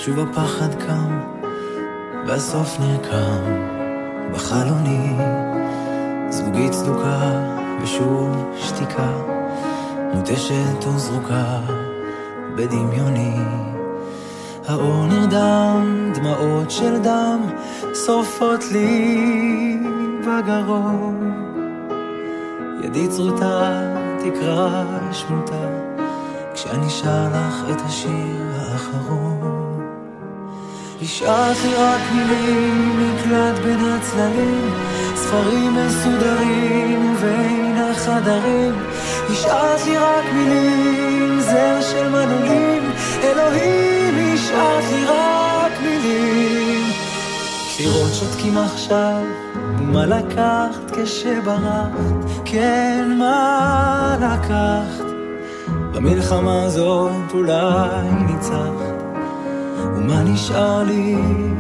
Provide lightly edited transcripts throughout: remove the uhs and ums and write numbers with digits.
שוב הפחד קם, והסוף נרקם בחלוני, זוגית צדוקה ושוב שתיקה, מוטשת וזרוקה בדמיוני. האור נרדם, דמעות של דם שורפות לי בגרון, ידי צרוטה תקרא שמותה כשאני שר לך את השיר האחרון. השארת לי רק מילים, מקלט בין הצללים, ספרים מסודרים ובין החדרים. השארת לי רק מילים, זר של מנעולים, אלוהים השארת לי רק מילים. קירות שותקים עכשיו, מה לקחת כשברחת, כן מה לקחת, במלחמה הזאת אולי ניצחת, ומה נשאר לי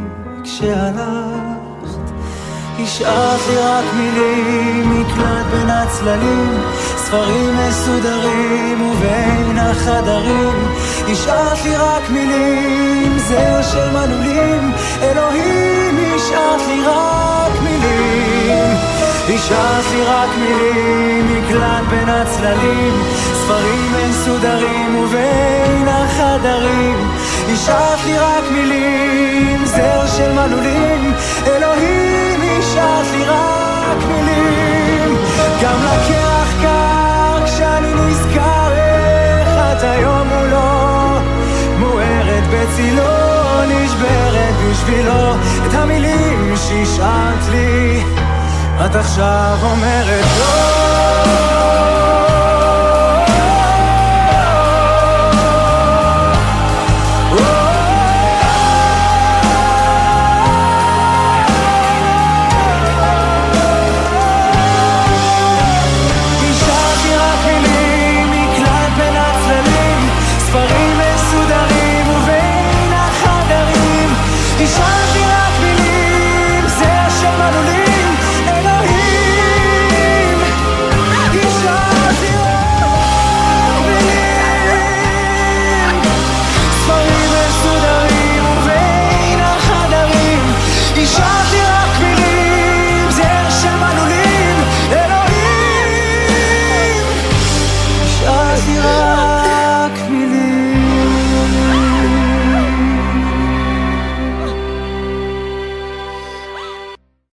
כשהלכת. השארת לי רק מילים, מקלט בין הצללים, ספרים מסודרים ובין החדרים. השארת לי רק מילים, זר של מנעולים, אלוהים השארת לי רק מילים. השארת לי רק מילים, מקלט בין הצללים, ספרים מסודרים ובין החדרים. השארת לי רק מילים, זר של מנעולים, אלוהים השארת לי רק מילים. גם לקרח קר כשאני נזכר איך את היום מולו, מוארת בצילו, נשברת בשבילו. את המילים שהשארת לי את עכשיו אומרת לא.